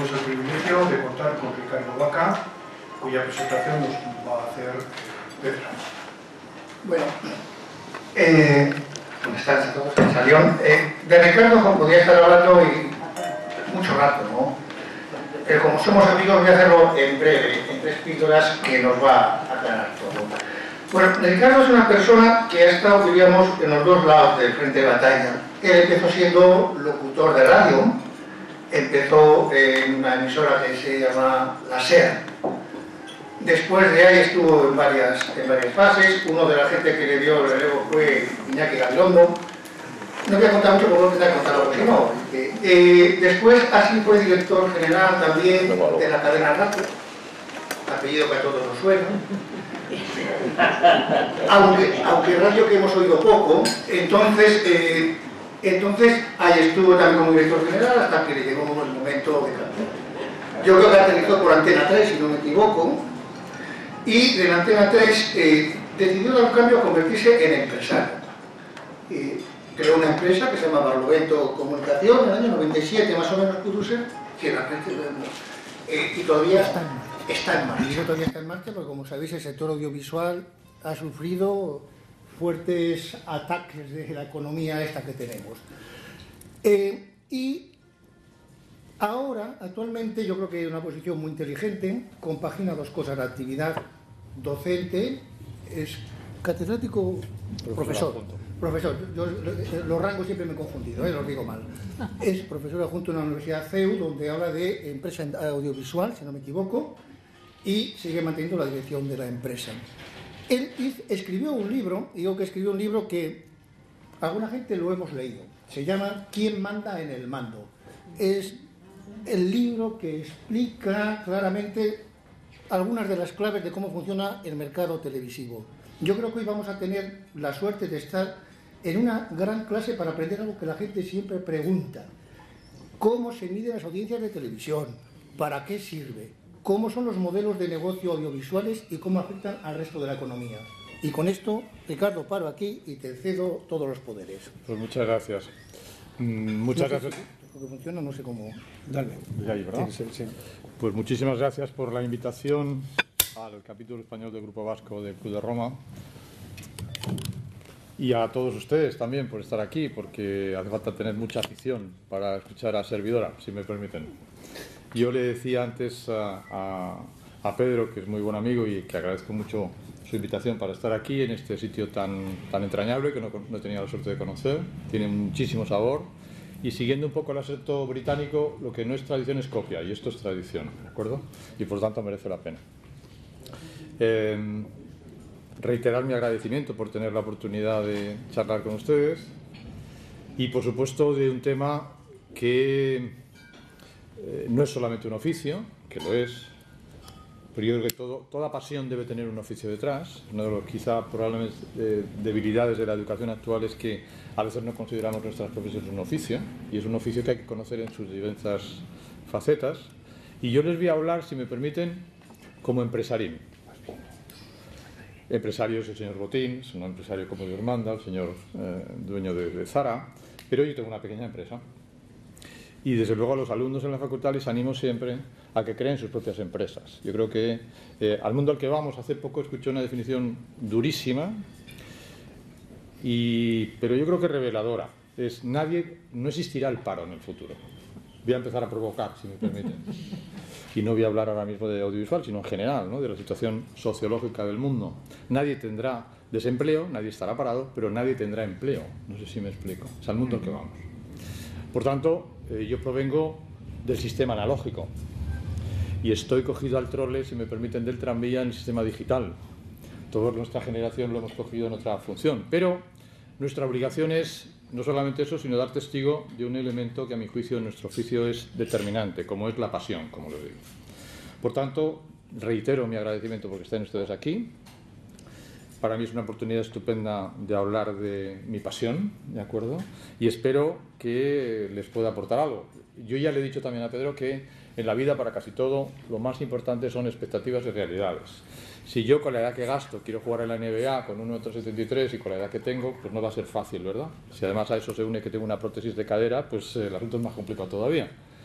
tenemos el privilegio de contar con Ricardo Vaca, cuya presentación nos va a hacer Pedro. Bueno, ¿dónde están todos? Salió. De Ricardo, como podía estar hablando y mucho rato, ¿no? Pero como somos amigos, voy a hacerlo en breve, en 3 píldoras que nos va a aclarar todo. Bueno, Ricardo es una persona que ha estado, diríamos, en los dos lados del frente de batalla. Él empezó siendo locutor de radio, empezó en una emisora que se llama La SER. Después de ahí estuvo en varias fases. Uno de la gente que le dio el relevo fue Iñaki Gabilondo. No voy a contar mucho porque no tendrá que contar algo, sino después así fue director general también de la cadena Radio, apellido que a todos nos suena. Aunque radio que hemos oído poco, entonces ahí estuvo también como director general hasta que le llegó el momento de cambiar. Yo creo que aterrizó por Antena 3, si no me equivoco, y de la Antena 3 decidió dar un cambio a convertirse en empresario. Creó una empresa que se llama Barlovento Comunicación en el año 97, más o menos, pudo ser, que la gente y todavía está en marcha. Y todavía está en marcha porque, como sabéis, el sector audiovisual ha sufrido fuertes ataques de la economía esta que tenemos. Y ahora, actualmente, yo creo que hay una posición muy inteligente, compagina 2 cosas: la actividad docente, es catedrático, profesor, yo los rangos siempre me he confundido, los digo mal. Es profesor adjunto en la Universidad CEU, donde habla de empresa audiovisual, si no me equivoco, y sigue manteniendo la dirección de la empresa. Él escribió un libro, digo que escribió un libro que alguna gente lo hemos leído, se llama ¿Quién manda en el mando? Es el libro que explica claramente algunas de las claves de cómo funciona el mercado televisivo. Yo creo que hoy vamos a tener la suerte de estar en una gran clase para aprender algo que la gente siempre pregunta: ¿cómo se miden las audiencias de televisión? ¿Para qué sirve? ¿Cómo son los modelos de negocio audiovisuales y cómo afectan al resto de la economía? Y con esto, Ricardo, paro aquí y te cedo todos los poderes. Pues muchas gracias. Muchas gracias. Porque funciona, no sé cómo. Dale. Ahí, ¿verdad? Sí. Pues muchísimas gracias por la invitación al capítulo español del Grupo Vasco del Club de Roma. Y a todos ustedes también por estar aquí, porque hace falta tener mucha afición para escuchar a Servidora, si me permiten. Yo le decía antes a Pedro, que es muy buen amigo y que agradezco mucho su invitación para estar aquí en este sitio tan entrañable que no he tenido la suerte de conocer. Tiene muchísimo sabor y, siguiendo un poco el acento británico, lo que no es tradición es copia, y esto es tradición, ¿de acuerdo? Y por tanto merece la pena. Reiterar mi agradecimiento por tener la oportunidad de charlar con ustedes y, por supuesto, de un tema que no es solamente un oficio, que lo es, pero yo creo que toda pasión debe tener un oficio detrás. Una de las quizá probablemente debilidades de la educación actual es que a veces no consideramos nuestras profesiones un oficio, y es un oficio que hay que conocer en sus diversas facetas. Y yo les voy a hablar, si me permiten, como empresarín. Empresario es el señor Botín, es un empresario como Dios manda, el señor dueño de Zara, pero yo tengo una pequeña empresa. Y desde luego a los alumnos en la facultad les animo siempre a que creen sus propias empresas. Yo creo que al mundo al que vamos, hace poco escuché una definición durísima, pero yo creo que reveladora. No existirá el paro en el futuro. Voy a empezar a provocar, si me permiten. Y no voy a hablar ahora mismo de audiovisual, sino en general, ¿no?, de la situación sociológica del mundo. Nadie tendrá desempleo, nadie estará parado, pero nadie tendrá empleo. No sé si me explico. Es al mundo al que vamos. Por tanto, yo provengo del sistema analógico y estoy cogido al trole, si me permiten, del tranvía en el sistema digital. Toda nuestra generación lo hemos cogido en otra función, pero nuestra obligación es no solamente eso, sino dar testigo de un elemento que, a mi juicio, en nuestro oficio es determinante, como es la pasión, como lo digo. Por tanto, reitero mi agradecimiento porque estén ustedes aquí. Para mí es una oportunidad estupenda de hablar de mi pasión, ¿de acuerdo? Y espero que les pueda aportar algo. Yo ya le he dicho también a Pedro que en la vida, para casi todo, lo más importante son expectativas y realidades. Si yo, con la edad que gasto, quiero jugar en la NBA con 1,73 m y con la edad que tengo, pues no va a ser fácil, ¿verdad? Si además a eso se une que tengo una prótesis de cadera, pues el asunto es más complicado todavía.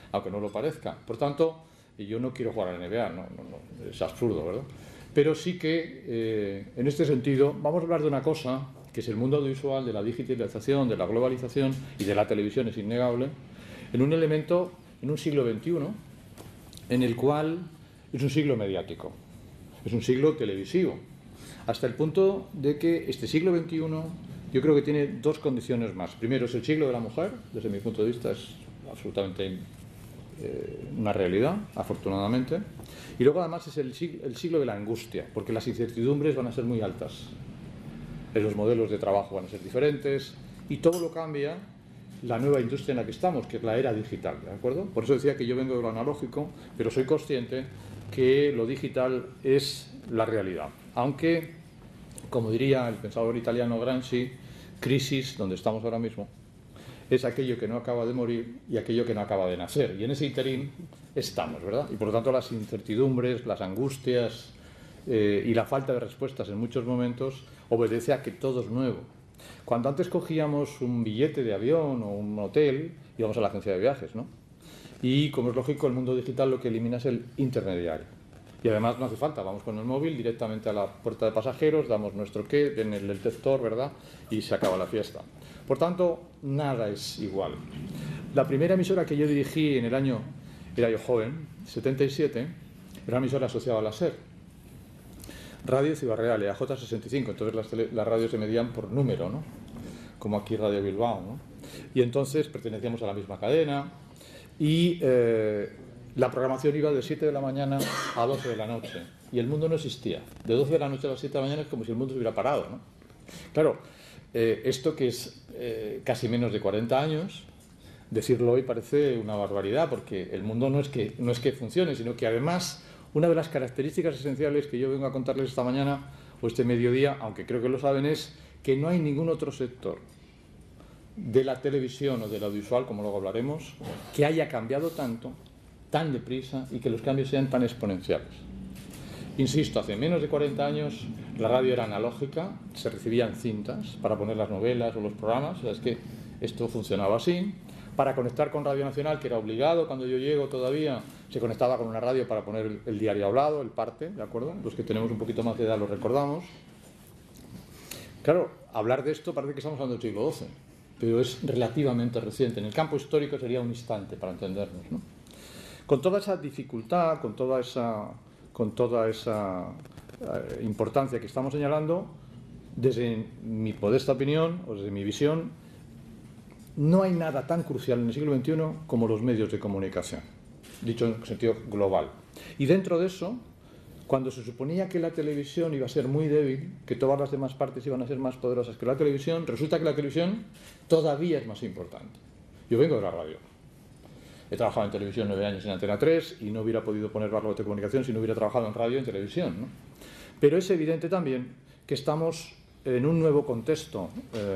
aunque no lo parezca. Por tanto, yo no quiero jugar a la NBA, no, es absurdo, ¿verdad? Pero sí que, en este sentido, vamos a hablar de una cosa, que es el mundo audiovisual, de la digitalización, de la globalización y de la televisión, es innegable, en un elemento, en un siglo XXI, en el cual es un siglo mediático, es un siglo televisivo, hasta el punto de que este siglo XXI yo creo que tiene dos condiciones más. Primero, es el siglo de la mujer, desde mi punto de vista es absolutamente una realidad, afortunadamente, y luego además es el siglo de la angustia, porque las incertidumbres van a ser muy altas, los modelos de trabajo van a ser diferentes y todo lo cambia la nueva industria en la que estamos, que es la era digital, ¿de acuerdo? Por eso decía que yo vengo de lo analógico, pero soy consciente que lo digital es la realidad, aunque, como diría el pensador italiano Gramsci, crisis, donde estamos ahora mismo, es aquello que no acaba de morir y aquello que no acaba de nacer. Y en ese interín estamos, ¿verdad? Y por lo tanto las incertidumbres, las angustias y la falta de respuestas en muchos momentos obedece a que todo es nuevo. Cuando antes cogíamos un billete de avión o un hotel, íbamos a la agencia de viajes, ¿no? Y como es lógico, el mundo digital lo que elimina es el intermediario. Y además no hace falta, vamos con el móvil directamente a la puerta de pasajeros, damos nuestro qué en el detector, ¿verdad? Y se acaba la fiesta. Por tanto, nada es igual. La primera emisora que yo dirigí en el año, era yo joven, 77, era una emisora asociada a la SER, Radio Ciudad Real, era J65, entonces las radios se medían por número, ¿no? Como aquí Radio Bilbao, ¿no? Y entonces pertenecíamos a la misma cadena y la programación iba de 7 de la mañana a 12 de la noche y el mundo no existía. De 12 de la noche a las 7 de la mañana es como si el mundo se hubiera parado, ¿no? Claro, esto que es casi menos de 40 años, decirlo hoy parece una barbaridad, porque el mundo no es que funcione, sino que además una de las características esenciales que yo vengo a contarles esta mañana o este mediodía, aunque creo que lo saben, es que no hay ningún otro sector de la televisión o del audiovisual, como luego hablaremos, que haya cambiado tanto, tan deprisa y que los cambios sean tan exponenciales. Insisto, hace menos de 40 años la radio era analógica, se recibían cintas para poner las novelas o los programas, o sea, es que esto funcionaba así. Para conectar con Radio Nacional, que era obligado cuando yo llego todavía, se conectaba con una radio para poner el diario hablado, el parte, ¿de acuerdo? Los que tenemos un poquito más de edad lo recordamos. Claro, hablar de esto parece que estamos hablando del siglo XII, pero es relativamente reciente. En el campo histórico sería un instante para entendernos, ¿no? Con toda esa dificultad, con toda esa importancia que estamos señalando, desde mi modesta opinión o desde mi visión, no hay nada tan crucial en el siglo XXI como los medios de comunicación, dicho en sentido global. Y dentro de eso, cuando se suponía que la televisión iba a ser muy débil, que todas las demás partes iban a ser más poderosas que la televisión, resulta que la televisión todavía es más importante. Yo vengo de la radio. He trabajado en televisión 9 años en Antena 3 y no hubiera podido poner barro de comunicación si no hubiera trabajado en radio y en televisión, ¿no? Pero es evidente también que estamos en un nuevo contexto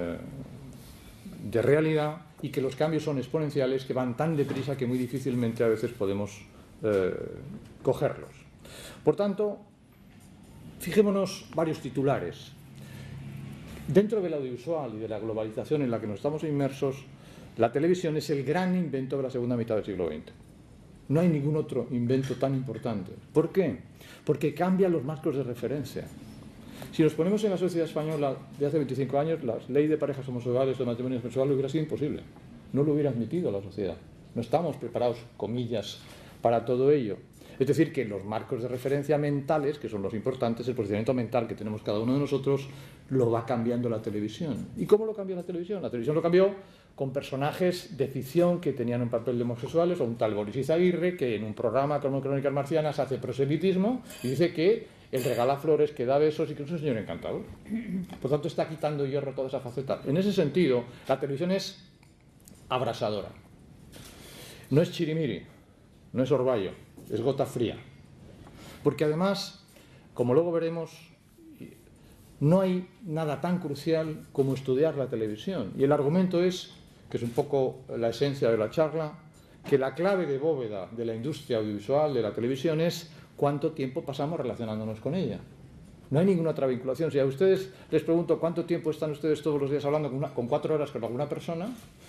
de realidad y que los cambios son exponenciales, que van tan deprisa que muy difícilmente a veces podemos cogerlos. Por tanto, fijémonos varios titulares. Dentro del audiovisual y de la globalización en la que nos estamos inmersos, la televisión es el gran invento de la segunda mitad del siglo XX. No hay ningún otro invento tan importante. ¿Por qué? Porque cambia los marcos de referencia. Si nos ponemos en la sociedad española de hace 25 años, la ley de parejas homosexuales o de matrimonios homosexuales hubiera sido imposible. No lo hubiera admitido la sociedad. No estamos preparados, comillas, para todo ello. Es decir, que los marcos de referencia mentales, que son los importantes, el posicionamiento mental que tenemos cada uno de nosotros, lo va cambiando la televisión. ¿Y cómo lo cambió la televisión? La televisión lo cambió con personajes de ficción que tenían un papel de homosexuales, o un tal Boris Izaguirre, que en un programa como Crónicas Marcianas hace proselitismo y dice que él regala flores, que da besos y que es un señor encantador. Por tanto, está quitando hierro toda esa faceta. En ese sentido, la televisión es abrasadora. No es chirimiri, no es orvallo, es gota fría. Porque además, como luego veremos, no hay nada tan crucial como estudiar la televisión. Y el argumento es, que es un poco la esencia de la charla, que la clave de bóveda de la industria audiovisual, de la televisión, es cuánto tiempo pasamos relacionándonos con ella. No hay ninguna otra vinculación. Si a ustedes les pregunto cuánto tiempo están ustedes todos los días hablando con 4 horas con alguna persona,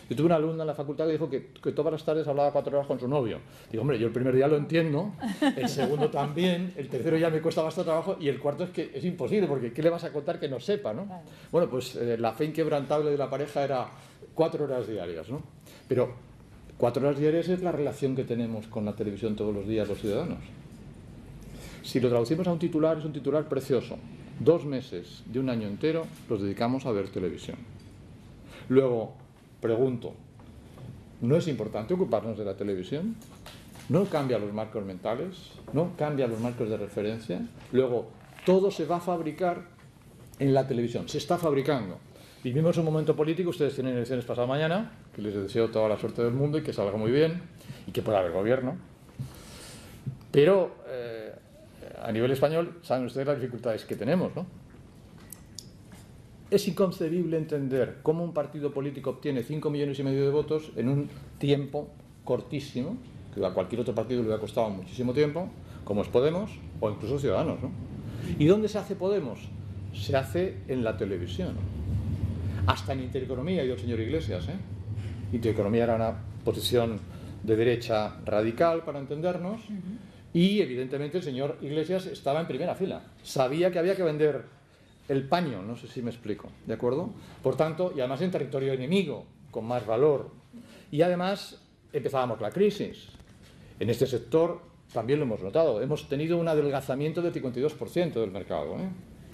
Yo tuve una alumna en la facultad que dijo que todas las tardes hablaba 4 horas con su novio. Digo, hombre, yo el primer día lo entiendo, el segundo también, el tercero ya me cuesta bastante trabajo y el cuarto es que es imposible, porque ¿qué le vas a contar que no sepa, ¿no? Bueno, pues la fe inquebrantable de la pareja era 4 horas diarias, ¿no? Pero 4 horas diarias es la relación que tenemos con la televisión todos los días los ciudadanos. Si lo traducimos a un titular, es un titular precioso. 2 meses de un año entero los dedicamos a ver televisión. Luego, pregunto, ¿no es importante ocuparnos de la televisión? ¿No cambia los marcos mentales? ¿No cambia los marcos de referencia? Luego, todo se va a fabricar en la televisión, se está fabricando. Vivimos un momento político, ustedes tienen elecciones pasado mañana, que les deseo toda la suerte del mundo y que salga muy bien, y que pueda haber gobierno. Pero, a nivel español, saben ustedes las dificultades que tenemos, ¿no? Es inconcebible entender cómo un partido político obtiene 5,5 millones de votos en un tiempo cortísimo, que a cualquier otro partido le hubiera costado muchísimo tiempo, como es Podemos, o incluso Ciudadanos, ¿no? ¿Y dónde se hace Podemos? Se hace en la televisión. Hasta en Intereconomía, ha ido el señor Iglesias, ¿eh? Intereconomía era una posición de derecha radical, para entendernos, y evidentemente el señor Iglesias estaba en primera fila. Sabía que había que vender el paño, no sé si me explico, ¿de acuerdo? Por tanto, y además en territorio enemigo, con más valor. Y además empezábamos la crisis. En este sector también lo hemos notado. Hemos tenido un adelgazamiento del 52% del mercado, ¿eh?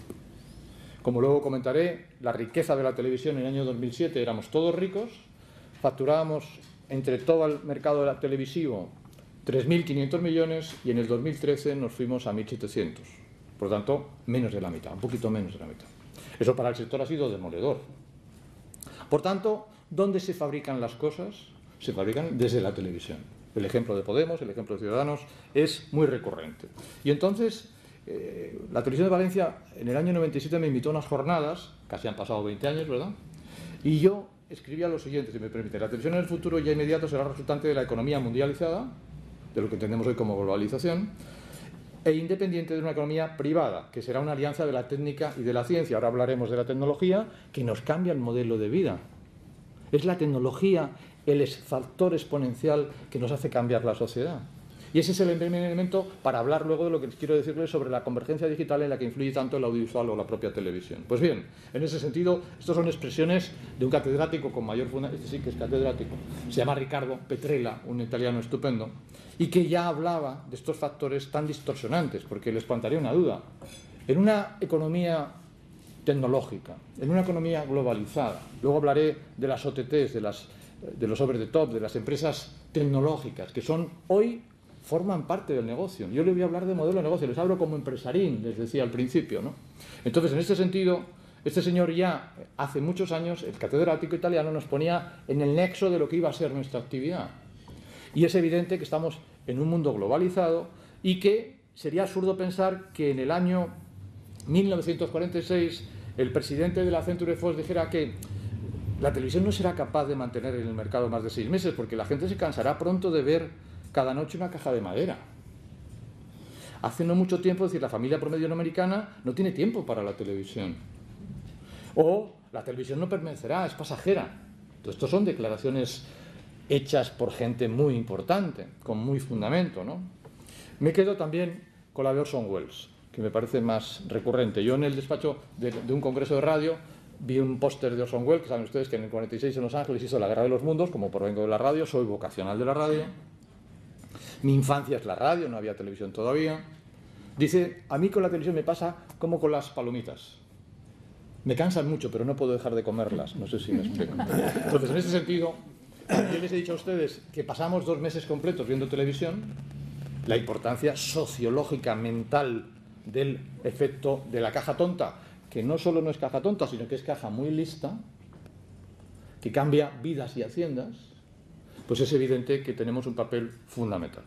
Como luego comentaré, la riqueza de la televisión en el año 2007, éramos todos ricos, facturábamos entre todo el mercado televisivo 3.500 millones y en el 2013 nos fuimos a 1.700. Por lo tanto, menos de la mitad, un poquito menos de la mitad. Eso para el sector ha sido demoledor. Por tanto, ¿dónde se fabrican las cosas? Se fabrican desde la televisión. El ejemplo de Podemos, el ejemplo de Ciudadanos, es muy recurrente. Y entonces, la televisión de Valencia en el año 97 me invitó a unas jornadas, casi han pasado 20 años, ¿verdad? Y yo escribía lo siguiente, si me permite. La televisión en el futuro ya inmediato será resultante de la economía mundializada, de lo que entendemos hoy como globalización, e independiente de una economía privada, que será una alianza de la técnica y de la ciencia. Ahora hablaremos de la tecnología, que nos cambia el modelo de vida. Es la tecnología el factor exponencial que nos hace cambiar la sociedad. Y ese es el primer elemento para hablar luego de lo que quiero decirles sobre la convergencia digital en la que influye tanto el audiovisual o la propia televisión. Pues bien, en ese sentido, estas son expresiones de un catedrático con mayor fundamento, este sí que es catedrático, se llama Riccardo Petrella, un italiano estupendo, y que ya hablaba de estos factores tan distorsionantes, porque les plantearía una duda. En una economía tecnológica, en una economía globalizada, luego hablaré de las OTTs, de los over the top, de las empresas tecnológicas, que son hoy forman parte del negocio. Yo les voy a hablar de modelo de negocio, les hablo como empresarín, les decía al principio, ¿no? Entonces, en este sentido, este señor ya hace muchos años, el catedrático italiano, nos ponía en el nexo de lo que iba a ser nuestra actividad. Y es evidente que estamos en un mundo globalizado y que sería absurdo pensar que en el año 1946 el presidente de la Century Fox dijera que la televisión no será capaz de mantener en el mercado más de 6 meses porque la gente se cansará pronto de ver cada noche una caja de madera. Hace no mucho tiempo, es decir, la familia promedio americana no tiene tiempo para la televisión. O la televisión no permanecerá, es pasajera. Todo esto son declaraciones hechas por gente muy importante, con muy fundamento, ¿no? Me quedo también con la de Orson Welles, que me parece más recurrente. Yo en el despacho de un congreso de radio vi un póster de Orson Welles, que saben ustedes que en el 46 en Los Ángeles hizo La Guerra de los Mundos, como provengo de la radio, soy vocacional de la radio. Mi infancia es la radio, no había televisión todavía. Dice, a mí con la televisión me pasa como con las palomitas. Me cansan mucho, pero no puedo dejar de comerlas. No sé si me explico. Entonces, en ese sentido, yo les he dicho a ustedes que pasamos 2 meses completos viendo televisión, la importancia sociológica, mental del efecto de la caja tonta, que no solo no es caja tonta, sino que es caja muy lista, que cambia vidas y haciendas, pues es evidente que tenemos un papel fundamental.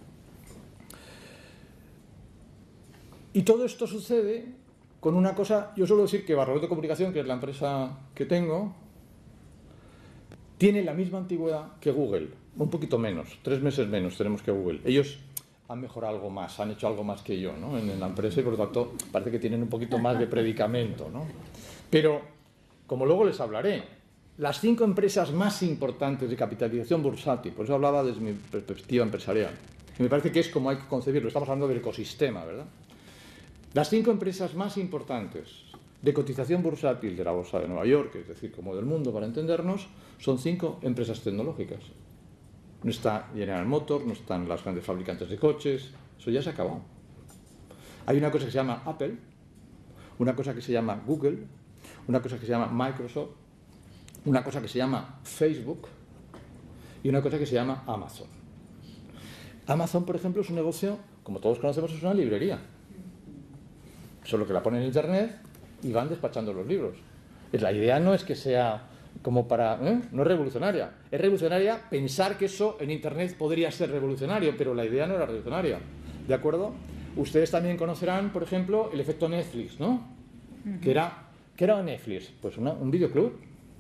Y todo esto sucede con una cosa, yo suelo decir que Barrobet de Comunicación, que es la empresa que tengo, tiene la misma antigüedad que Google, un poquito menos, 3 meses menos tenemos que Google. Ellos han mejorado algo más, han hecho algo más que yo, ¿no? en la empresa y por lo tanto parece que tienen un poquito más de predicamento, ¿no? Pero, como luego les hablaré, las 5 empresas más importantes de capitalización bursátil, por eso hablaba desde mi perspectiva empresarial, y me parece que es como hay que concebirlo, estamos hablando del ecosistema, ¿verdad? Las 5 empresas más importantes de cotización bursátil de la Bolsa de Nueva York, es decir, como del mundo para entendernos, son 5 empresas tecnológicas. No está General Motors, no están las grandes fabricantes de coches, eso ya se ha acabado. Hay una cosa que se llama Apple, una cosa que se llama Google, una cosa que se llama Microsoft, una cosa que se llama Facebook y una cosa que se llama Amazon. Amazon, por ejemplo, es un negocio, como todos conocemos, es una librería. Solo que la ponen en Internet y van despachando los libros. La idea no es que sea como para... no es revolucionaria. Es revolucionaria pensar que eso en Internet podría ser revolucionario, pero la idea no era revolucionaria. ¿De acuerdo? Ustedes también conocerán, por ejemplo, el efecto Netflix, ¿no? ¿Qué era Netflix? Pues un videoclub.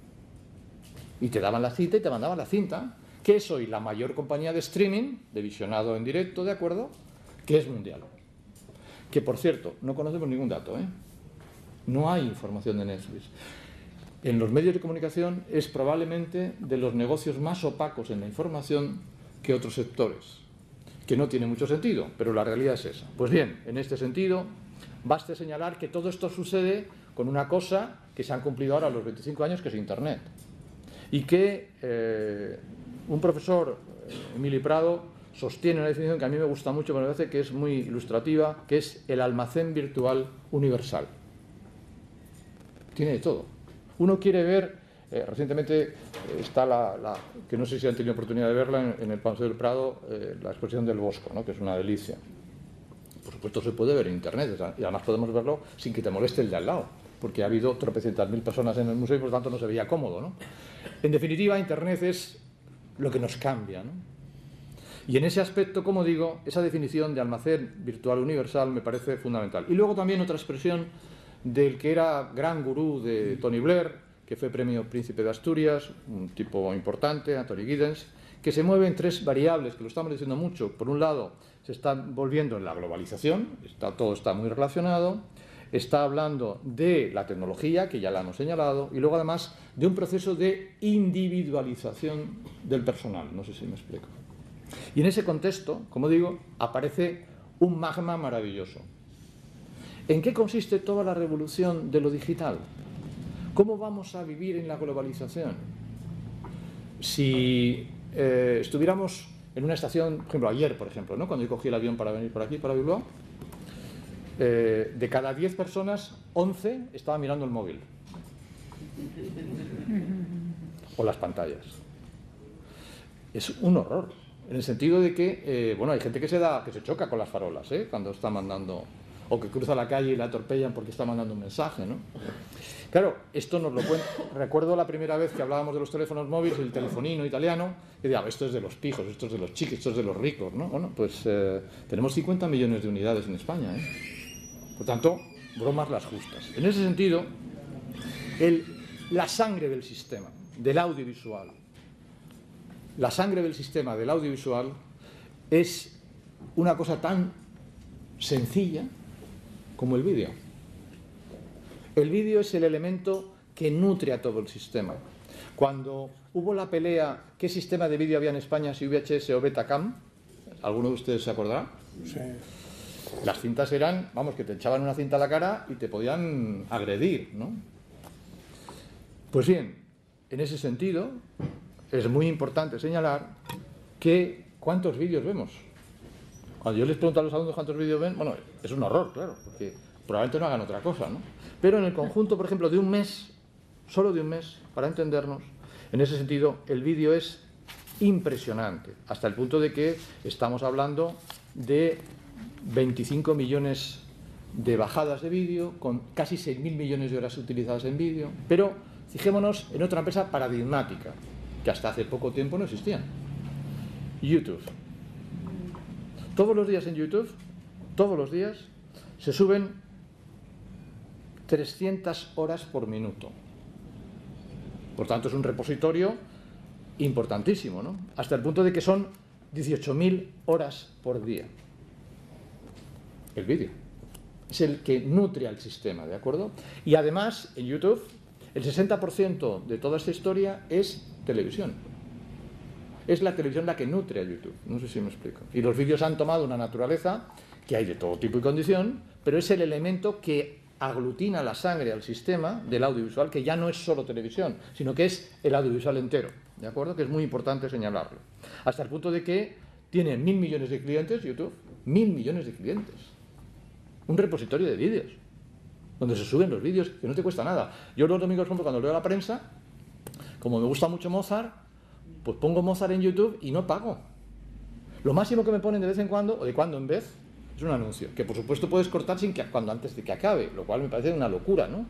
Y te daban la cita y te mandaban la cinta, que es hoy la mayor compañía de streaming, de visionado en directo, ¿de acuerdo? Que es mundial. Que, por cierto, no conocemos ningún dato, ¿eh? No hay información de Netflix. En los medios de comunicación es probablemente de los negocios más opacos en la información que otros sectores, que no tiene mucho sentido, pero la realidad es esa. Pues bien, en este sentido, baste señalar que todo esto sucede con una cosa que se han cumplido ahora a los 25 años, que es Internet. Y que un profesor, Emili Prado, sostiene una definición que a mí me gusta mucho, pero me parece que es muy ilustrativa, que es el almacén virtual universal. Tiene de todo. Uno quiere ver, recientemente está que no sé si han tenido oportunidad de verla en el Paseo del Prado, la exposición del Bosco, ¿no? Que es una delicia. Por supuesto se puede ver en Internet, y además podemos verlo sin que te moleste el de al lado, porque ha habido tropecientas mil personas en el museo y por lo tanto no se veía cómodo, ¿no? En definitiva, Internet es lo que nos cambia, ¿no? Y en ese aspecto, como digo, esa definición de almacén virtual universal me parece fundamental. Y luego también otra expresión del que era gran gurú de Tony Blair, que fue premio Príncipe de Asturias, un tipo importante, Anthony Giddens, que se mueve en 3 variables, que lo estamos diciendo mucho. Por un lado, se está volviendo en la globalización, todo está muy relacionado. Está hablando de la tecnología, que ya la hemos señalado, y luego además de un proceso de individualización del personal. No sé si me explico. Y en ese contexto, como digo, aparece un magma maravilloso. ¿En qué consiste toda la revolución de lo digital? ¿Cómo vamos a vivir en la globalización? Si estuviéramos en una estación, por ejemplo, ayer, por ejemplo, ¿no? Cuando yo cogí el avión para venir por aquí, para Bilbao, de cada 10 personas, 11 estaban mirando el móvil o las pantallas. Es un horror, en el sentido de que, bueno, hay gente que se choca con las farolas, cuando está mandando, o que cruza la calle y la atropellan porque está mandando un mensaje, ¿no? Claro, esto nos lo cuento. Recuerdo la primera vez que hablábamos de los teléfonos móviles, el telefonino italiano, que decía, esto es de los pijos, esto es de los chiquis, esto es de los ricos, ¿no? Bueno, pues tenemos 50 millones de unidades en España, Por tanto, bromas las justas. En ese sentido, la sangre del sistema, del audiovisual, la sangre del sistema del audiovisual es una cosa tan sencilla como el vídeo. El vídeo es el elemento que nutre a todo el sistema. Cuando hubo la pelea, ¿qué sistema de vídeo había en España, si VHS o Betacam? ¿Alguno de ustedes se acordará? Sí. Las cintas eran, que te echaban una cinta a la cara y te podían agredir, ¿no? Pues bien, en ese sentido, es muy importante señalar que ¿cuántos vídeos vemos? Cuando yo les pregunto a los alumnos cuántos vídeos ven, es un horror, claro, porque probablemente no hagan otra cosa, ¿no? Pero en el conjunto, por ejemplo, de un mes, solo de un mes, para entendernos, en ese sentido, el vídeo es impresionante, hasta el punto de que estamos hablando de 25 millones de bajadas de vídeo, con casi 6.000 millones de horas utilizadas en vídeo, pero fijémonos en otra empresa paradigmática, que hasta hace poco tiempo no existía. YouTube. Todos los días en YouTube, todos los días, se suben 300 horas por minuto. Por tanto, es un repositorio importantísimo, ¿no? Hasta el punto de que son 18.000 horas por día. El vídeo es el que nutre al sistema, ¿de acuerdo? Y además, en YouTube, el 60% de toda esta historia es televisión. Es la televisión la que nutre a YouTube, no sé si me explico. Y los vídeos han tomado una naturaleza que hay de todo tipo y condición, pero es el elemento que aglutina la sangre al sistema del audiovisual, que ya no es solo televisión, sino que es el audiovisual entero, ¿de acuerdo? Que es muy importante señalarlo. Hasta el punto de que tiene 1.000 millones de clientes YouTube, 1.000 millones de clientes. Un repositorio de vídeos, donde se suben los vídeos, que no te cuesta nada. Yo los domingos, por ejemplo, cuando leo la prensa, como me gusta mucho Mozart, pues pongo Mozart en YouTube y no pago. Lo máximo que me ponen de vez en cuando, o de cuando en vez, es un anuncio, que por supuesto puedes cortar antes de que acabe, lo cual me parece una locura, ¿no?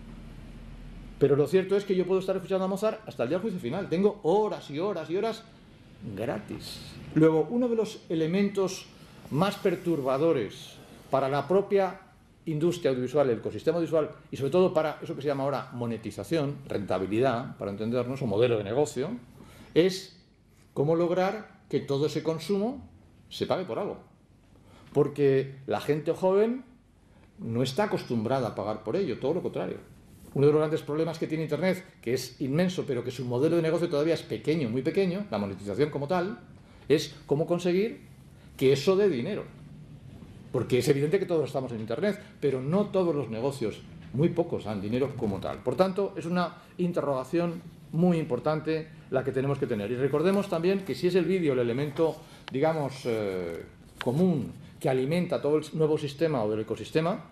Pero lo cierto es que yo puedo estar escuchando a Mozart hasta el día del juicio final. Tengo horas y horas y horas gratis. Luego, uno de los elementos más perturbadores para la propia industria audiovisual, el ecosistema audiovisual, y sobre todo para eso que se llama ahora monetización, rentabilidad, para entendernos, o modelo de negocio, es cómo lograr que todo ese consumo se pague por algo. Porque la gente joven no está acostumbrada a pagar por ello, todo lo contrario. Uno de los grandes problemas que tiene Internet, que es inmenso, pero que su modelo de negocio todavía es pequeño, muy pequeño, la monetización como tal, es cómo conseguir que eso dé dinero. Porque es evidente que todos estamos en Internet, pero no todos los negocios, muy pocos, dan dinero como tal. Por tanto, es una interrogación muy importante la que tenemos que tener. Y recordemos también que si es el vídeo el elemento, digamos, común que alimenta todo el nuevo sistema o del ecosistema,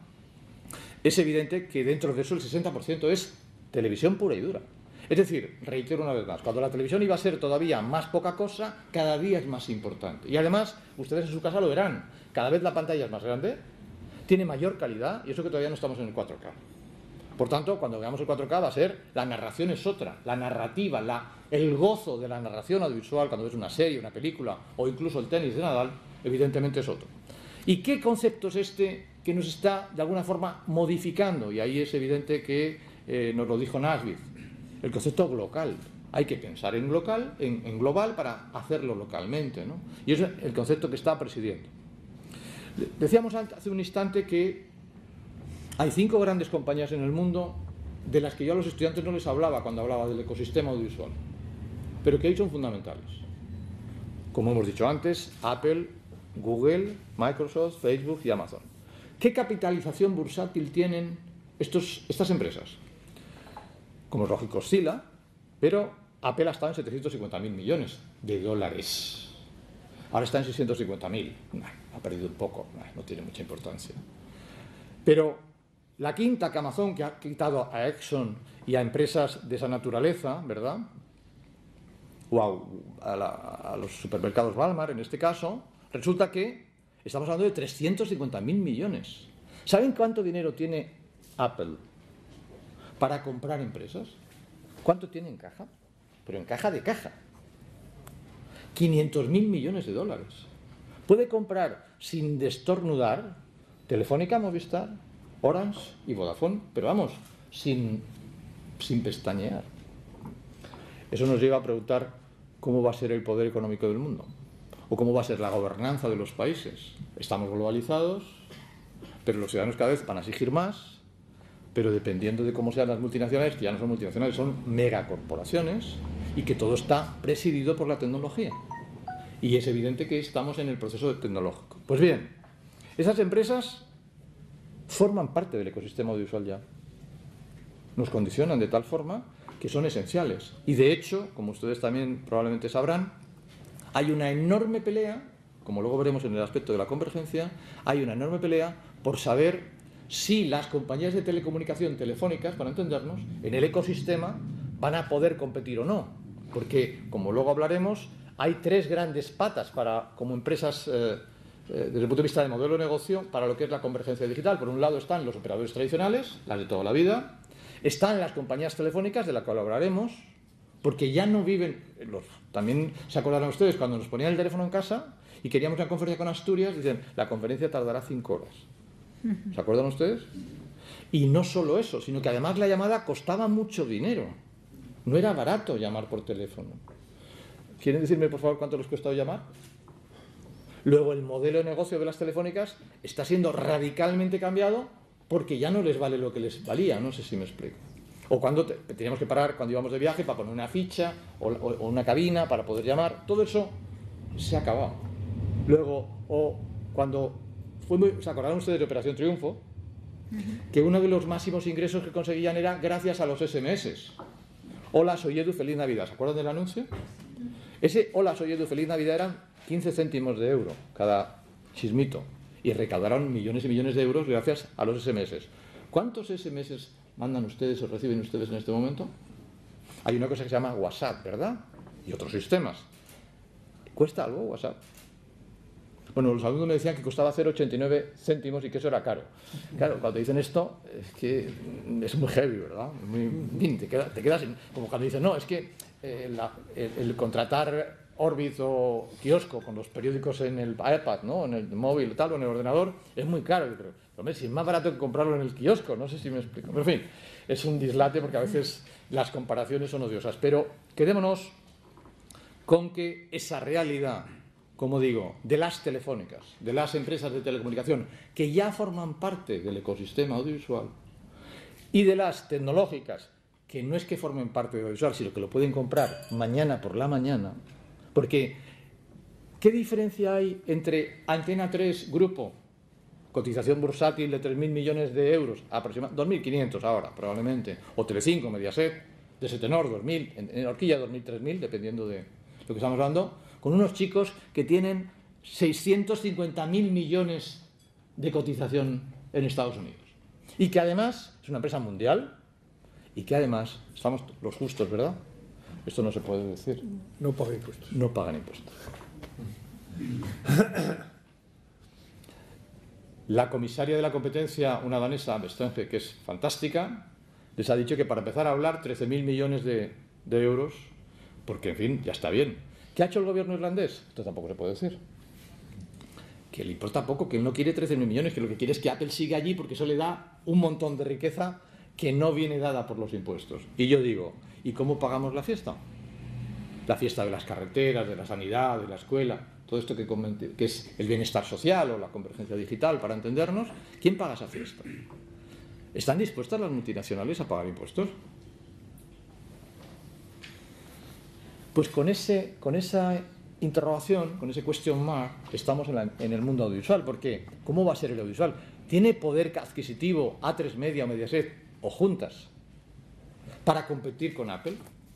es evidente que dentro de eso el 60% es televisión pura y dura. Es decir, reitero una vez más, cuando la televisión iba a ser todavía más poca cosa, cada día es más importante. Y además, ustedes en su casa lo verán, cada vez la pantalla es más grande, tiene mayor calidad, y eso que todavía no estamos en el 4K. Por tanto, cuando veamos el 4K va a ser, la narración es otra, la narrativa, el gozo de la narración audiovisual, cuando ves una serie, una película, o incluso el tenis de Nadal, evidentemente es otro. ¿Y qué concepto es este que nos está, de alguna forma, modificando? Y ahí es evidente que nos lo dijo Nasbit, el concepto global. Hay que pensar en global para hacerlo localmente, ¿no? Y es el concepto que está presidiendo. Decíamos hace un instante que hay 5 grandes compañías en el mundo de las que yo a los estudiantes no les hablaba cuando hablaba del ecosistema audiovisual, pero que hoy son fundamentales. Como hemos dicho antes, Apple, Google, Microsoft, Facebook y Amazon. ¿Qué capitalización bursátil tienen estas empresas? Como es lógico, oscila, pero Apple ha estado en 750.000 millones de dólares. Ahora está en 650.000. Ha perdido un poco, no tiene mucha importancia. Pero la quinta, que Amazon, que ha quitado a Exxon y a empresas de esa naturaleza, ¿verdad? O a los supermercados Walmart, en este caso, resulta que estamos hablando de 350.000 millones. ¿Saben cuánto dinero tiene Apple para comprar empresas? ¿Cuánto tiene en caja? Pero en caja de caja. 500.000 millones de dólares. Puede comprar sin destornudar Telefónica, Movistar, Orange y Vodafone, pero vamos, sin pestañear. Eso nos lleva a preguntar cómo va a ser el poder económico del mundo. O cómo va a ser la gobernanza de los países. Estamos globalizados, pero los ciudadanos cada vez van a exigir más, pero dependiendo de cómo sean las multinacionales, que ya no son multinacionales, son megacorporaciones, y que todo está presidido por la tecnología. Y es evidente que estamos en el proceso tecnológico. Pues bien, esas empresas forman parte del ecosistema audiovisual ya. Nos condicionan de tal forma que son esenciales. Y de hecho, como ustedes también probablemente sabrán, hay una enorme pelea, como luego veremos en el aspecto de la convergencia, hay una enorme pelea por saber si las compañías de telecomunicación telefónicas, para entendernos, en el ecosistema van a poder competir o no. Porque, como luego hablaremos, hay 3 grandes patas como empresas, desde el punto de vista de modelo de negocio, para lo que es la convergencia digital. Por un lado están los operadores tradicionales, las de toda la vida, están las compañías telefónicas, de las que hablaremos, porque ya no viven, también se acordarán ustedes, cuando nos ponían el teléfono en casa y queríamos una conferencia con Asturias, dicen, la conferencia tardará 5 horas. ¿Se acuerdan ustedes? Y no solo eso, sino que además la llamada costaba mucho dinero. No era barato llamar por teléfono. ¿Quieren decirme, por favor, cuánto les cuesta llamar? Luego, el modelo de negocio de las telefónicas está siendo radicalmente cambiado porque ya no les vale lo que les valía, no sé si me explico. O cuando teníamos que parar cuando íbamos de viaje para poner una ficha o una cabina para poder llamar. Todo eso se ha acabado. Luego, o cuando ¿se acordaron ustedes de Operación Triunfo? Que uno de los máximos ingresos que conseguían era gracias a los SMS. Hola, soy Edu, feliz Navidad. ¿Se acuerdan del anuncio? Ese hola, soy Edu, feliz Navidad eran 15 céntimos de euro cada chismito. Y recaudaron millones y millones de euros gracias a los SMS. ¿Cuántos SMS mandan ustedes o reciben ustedes en este momento? Hay una cosa que se llama WhatsApp, ¿verdad? Y otros sistemas. ¿Cuesta algo WhatsApp? Bueno, los alumnos me decían que costaba 0,89 céntimos y que eso era caro. Claro, cuando dicen esto, es que es muy heavy, ¿verdad? Te quedas como cuando dicen, no, es que el contratar Orbit o kiosco con los periódicos en el iPad, ¿no? En el móvil tal, o en el ordenador, es muy caro. Yo creo, hombre, si es más barato que comprarlo en el kiosco, no sé si me explico. Pero, en fin, es un dislate porque a veces las comparaciones son odiosas. Pero quedémonos con que esa realidad, como digo, de las telefónicas, de las empresas de telecomunicación, que ya forman parte del ecosistema audiovisual, y de las tecnológicas, que no es que formen parte del audiovisual, sino que lo pueden comprar mañana por la mañana, porque ¿qué diferencia hay entre Antena 3 Grupo, cotización bursátil de 3.000 millones de euros, aproximadamente 2.500 ahora probablemente, o Telecinco, Mediaset, de Setenor 2.000, en Horquilla 2.000, 3.000, dependiendo de lo que estamos hablando, con unos chicos que tienen 650.000 millones de cotización en Estados Unidos? Y que además es una empresa mundial y que además, estamos los justos, ¿verdad? Esto no se puede decir. No pagan impuestos. No pagan impuestos. La comisaria de la competencia, una danesa, Vestager, que es fantástica, les ha dicho que para empezar a hablar 13.000 millones de euros, porque en fin, ya está bien. ¿Qué ha hecho el gobierno irlandés? Esto tampoco se puede decir. Que le importa poco, que él no quiere 13.000 millones, que lo que quiere es que Apple siga allí porque eso le da un montón de riqueza que no viene dada por los impuestos. Y yo digo, ¿y cómo pagamos la fiesta? La fiesta de las carreteras, de la sanidad, de la escuela, todo esto que es el bienestar social o la convergencia digital, para entendernos. ¿Quién paga esa fiesta? ¿Están dispuestas las multinacionales a pagar impuestos? Pues con esa interrogación, con ese question mark, estamos en el mundo audiovisual. ¿Por qué? ¿Cómo va a ser el audiovisual? ¿Tiene poder adquisitivo A3 Media o Mediaset o juntas para competir con Apple?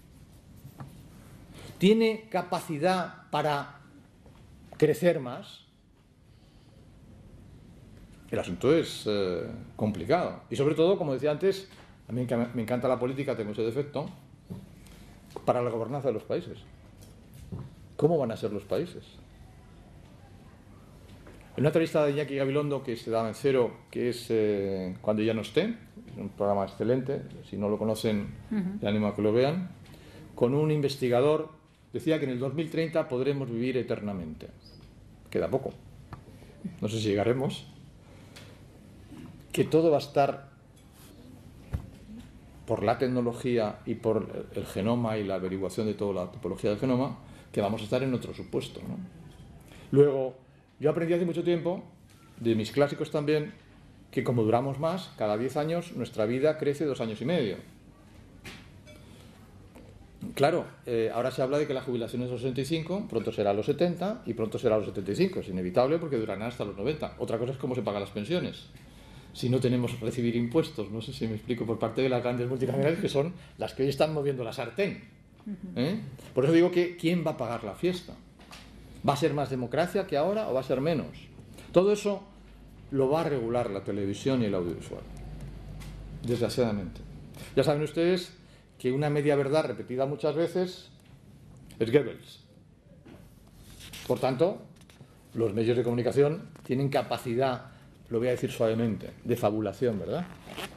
¿Tiene capacidad para crecer más? El asunto es complicado. Y sobre todo, como decía antes, a mí me encanta la política, tengo ese defecto, para la gobernanza de los países. ¿Cómo van a ser los países? En una entrevista de Iñaki Gabilondo que se daba en Cero, que es Cuando ya no esté, es un programa excelente, si no lo conocen, les animo a que lo vean, con un investigador, decía que en el 2030 podremos vivir eternamente. Queda poco. No sé si llegaremos. Que todo va a estar, por la tecnología y por el genoma y la averiguación de toda la topología del genoma, que vamos a estar en otro supuesto, ¿no? Luego, yo aprendí hace mucho tiempo, de mis clásicos también, que como duramos más, cada 10 años nuestra vida crece 2 años y medio. Claro, ahora se habla de que la jubilación es a los 65, pronto será a los 70 y pronto será a los 75. Es inevitable porque durarán hasta los 90. Otra cosa es cómo se pagan las pensiones. Si no tenemos que recibir impuestos, no sé si me explico, por parte de las grandes multinacionales que son las que hoy están moviendo la sartén. Por eso digo que ¿quién va a pagar la fiesta? ¿Va a ser más democracia que ahora o va a ser menos? Todo eso lo va a regular la televisión y el audiovisual, desgraciadamente. Ya saben ustedes que una media verdad repetida muchas veces es Goebbels. Por tanto, los medios de comunicación tienen capacidad, lo voy a decir suavemente, de fabulación, ¿verdad?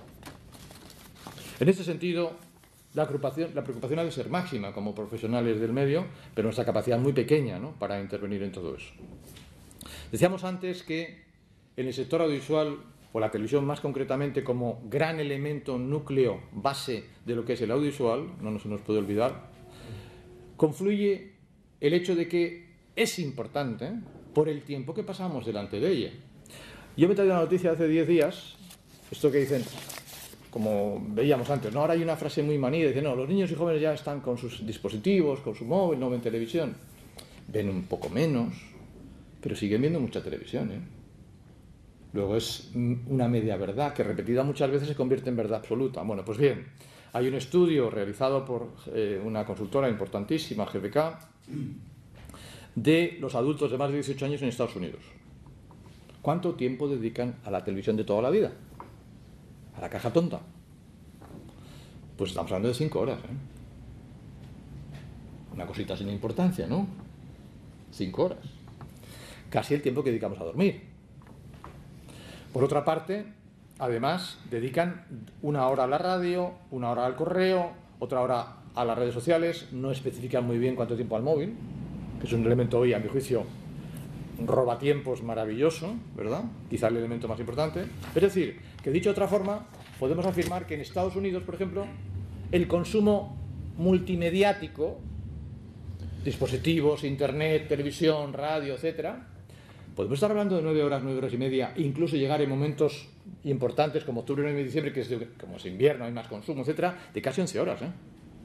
En este sentido, la preocupación ha de ser máxima como profesionales del medio, pero nuestra capacidad es muy pequeña, ¿no?, para intervenir en todo eso. Decíamos antes que en el sector audiovisual, o la televisión más concretamente, como gran elemento, núcleo, base de lo que es el audiovisual, no se nos puede olvidar, confluye el hecho de que es importante por el tiempo que pasamos delante de ella. Yo me he traído una noticia hace 10 días, esto que dicen, como veíamos antes, ¿no? Ahora hay una frase muy manida, dice, no, los niños y jóvenes ya están con sus dispositivos, con su móvil, no ven televisión. Ven un poco menos, pero siguen viendo mucha televisión, ¿eh? Luego es una media verdad que repetida muchas veces se convierte en verdad absoluta. Bueno, pues bien, hay un estudio realizado por una consultora importantísima, GfK, de los adultos de más de 18 años en Estados Unidos. ¿Cuánto tiempo dedican a la televisión de toda la vida? A la caja tonta. Pues estamos hablando de 5 horas, ¿eh? Una cosita sin importancia, ¿no? 5 horas. Casi el tiempo que dedicamos a dormir. Por otra parte, además, dedican 1 hora a la radio, 1 hora al correo, otra hora a las redes sociales, no especifican muy bien cuánto tiempo al móvil, que es un elemento hoy, a mi juicio, robatiempos maravilloso, ¿verdad? Quizá el elemento más importante. Es decir, que dicho de otra forma, podemos afirmar que en Estados Unidos, por ejemplo, el consumo multimediático, dispositivos, internet, televisión, radio, etcétera, podemos estar hablando de 9 horas, 9 horas y media, incluso llegar en momentos importantes como octubre, noviembre y diciembre, que es como es invierno, hay más consumo, etcétera, de casi 11 horas, ¿eh?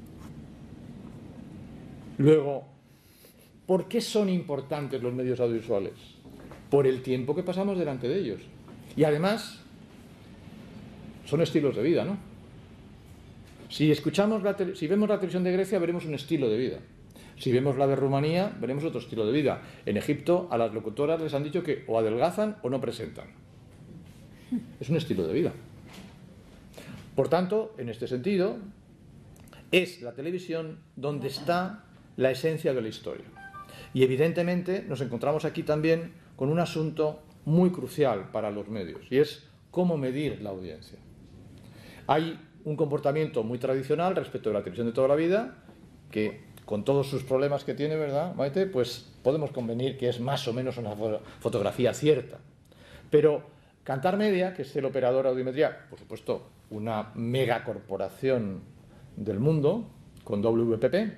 Luego, ¿por qué son importantes los medios audiovisuales? Por el tiempo que pasamos delante de ellos. Y además, son estilos de vida, ¿no? Si vemos la televisión de Grecia, veremos un estilo de vida. Si vemos la de Rumanía, veremos otro estilo de vida. En Egipto, a las locutoras les han dicho que o adelgazan o no presentan. Es un estilo de vida. Por tanto, en este sentido, es la televisión donde está la esencia de la historia. Y evidentemente nos encontramos aquí también con un asunto muy crucial para los medios, y es cómo medir la audiencia. Hay un comportamiento muy tradicional respecto de la televisión de toda la vida, que con todos sus problemas que tiene, ¿verdad, Maite? Pues podemos convenir que es más o menos una fotografía cierta. Pero Kantar Media, que es el operador audiometría, por supuesto, una megacorporación del mundo, con WPP,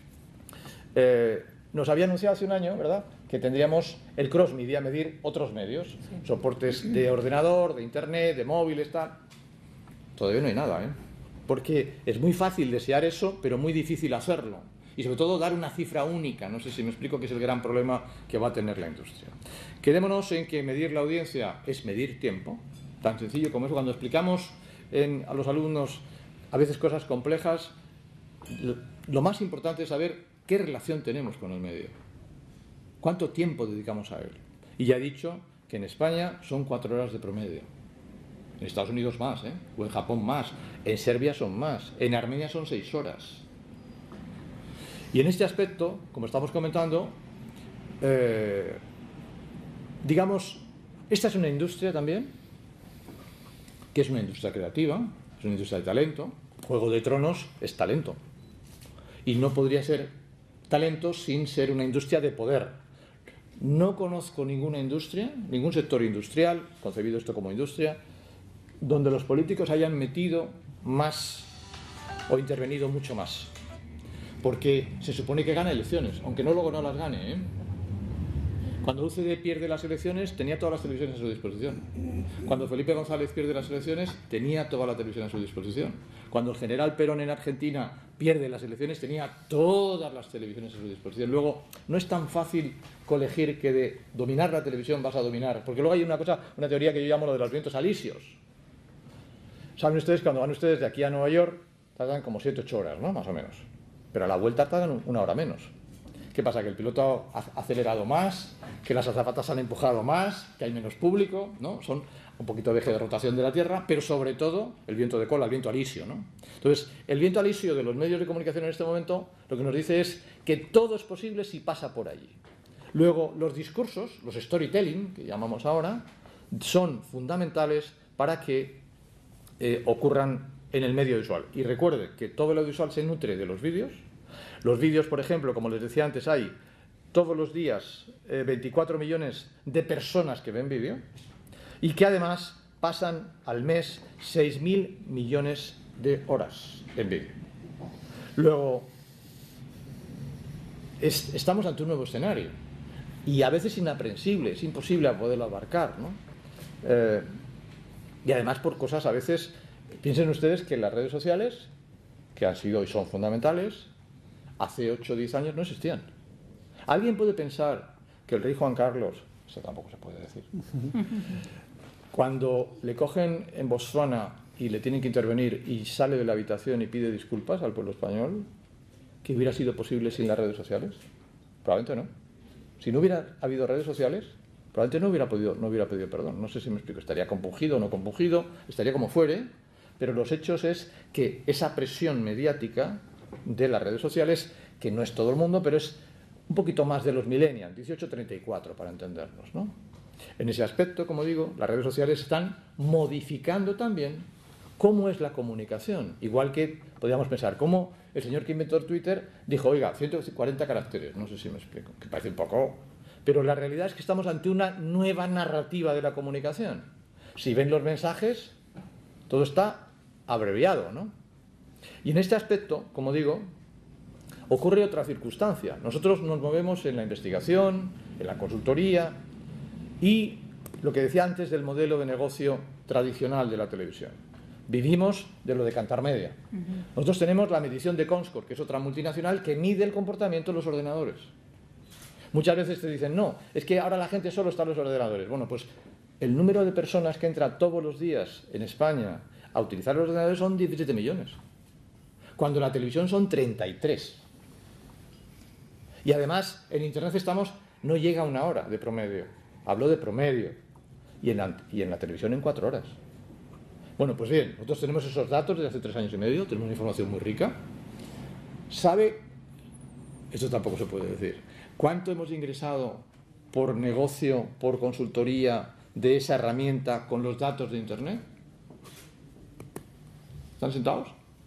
nos había anunciado hace un año, ¿verdad?, que tendríamos el cross-media, medir otros medios, sí, soportes de ordenador, de internet, de móviles, tal. Todavía no hay nada, ¿eh? Porque es muy fácil desear eso, pero muy difícil hacerlo. Y sobre todo dar una cifra única. No sé si me explico, que es el gran problema que va a tener la industria. Quedémonos en que medir la audiencia es medir tiempo. Tan sencillo como eso. Cuando explicamos a los alumnos a veces cosas complejas, lo más importante es saber qué relación tenemos con el medio. ¿Cuánto tiempo dedicamos a él? Y ya he dicho que en España son 4 horas de promedio. En Estados Unidos más, ¿eh? O en Japón más. En Serbia son más. En Armenia son 6 horas. Y en este aspecto, como estamos comentando, digamos, esta es una industria también, que es una industria creativa, es una industria de talento. Juego de Tronos es talento. Y no podría ser talento sin ser una industria de poder. No conozco ninguna industria, ningún sector industrial, concebido esto como industria, donde los políticos hayan metido más o intervenido mucho más. Porque se supone que gana elecciones, aunque no luego no las gane, ¿eh? Cuando UCD pierde las elecciones, tenía todas las televisiones a su disposición. Cuando Felipe González pierde las elecciones, tenía toda la televisión a su disposición. Cuando el general Perón en Argentina pierde las elecciones, tenía todas las televisiones a su disposición. Luego, no es tan fácil colegir que de dominar la televisión vas a dominar, porque luego hay una teoría que yo llamo lo de los vientos alisios. Saben ustedes, cuando van ustedes de aquí a Nueva York, tardan como 7-8 horas, ¿no? Más o menos. Pero a la vuelta tardan 1 hora menos. ¿Qué pasa? Que el piloto ha acelerado más, que las azafatas han empujado más, que hay menos público, ¿no? Son un poquito de eje de rotación de la Tierra, pero sobre todo el viento de cola, el viento alisio, ¿no? Entonces, el viento alisio de los medios de comunicación en este momento lo que nos dice es que todo es posible si pasa por allí. Luego, los discursos, los storytelling, que llamamos ahora, son fundamentales para que ocurran en el medio visual. Y recuerde que todo el audiovisual se nutre de los vídeos. Los vídeos, por ejemplo, como les decía antes, hay todos los días 24 millones de personas que ven vídeo y que además pasan al mes 6.000 millones de horas en vídeo. Luego, estamos ante un nuevo escenario y a veces inaprensible, es imposible poderlo abarcar, ¿no? Y además por cosas a veces Piensen ustedes que las redes sociales, que han sido y son fundamentales, hace 8 o 10 años no existían. ¿Alguien puede pensar que el rey Juan Carlos, eso tampoco se puede decir, cuando le cogen en Botsuana y le tienen que intervenir y sale de la habitación y pide disculpas al pueblo español, que hubiera sido posible sin las redes sociales? Probablemente no. Si no hubiera habido redes sociales, probablemente no hubiera pedido perdón. No sé si me explico. Estaría compungido o no compungido, estaría como fuere, pero los hechos es que esa presión mediática de las redes sociales, que no es todo el mundo, pero es un poquito más de los millennials, 18-34 para entendernos, ¿no? En ese aspecto, como digo, las redes sociales están modificando también cómo es la comunicación. Igual que podríamos pensar, cómo el señor que inventó Twitter dijo, oiga, 140 caracteres, no sé si me explico, que parece un poco... Pero la realidad es que estamos ante una nueva narrativa de la comunicación. Si ven los mensajes, todo está abreviado, ¿no? Y en este aspecto, como digo, ocurre otra circunstancia. Nosotros nos movemos en la investigación, en la consultoría y lo que decía antes del modelo de negocio tradicional de la televisión. Vivimos de lo de Kantar Media. Nosotros tenemos la medición de Comscore, que es otra multinacional que mide el comportamiento de los ordenadores. Muchas veces te dicen, no, es que ahora la gente solo está en los ordenadores. Bueno, pues el número de personas que entra todos los días en España a utilizar los ordenadores son 17 millones. Cuando la televisión son 33. Y además, en Internet no llega a 1 hora de promedio. Hablo de promedio. Y en la televisión en 4 horas. Bueno, pues bien, nosotros tenemos esos datos desde hace 3 años y medio, tenemos una información muy rica. ¿Sabe? Esto tampoco se puede decir. ¿Cuánto hemos ingresado por negocio, por consultoría de esa herramienta con los datos de Internet? ¿Están sentados?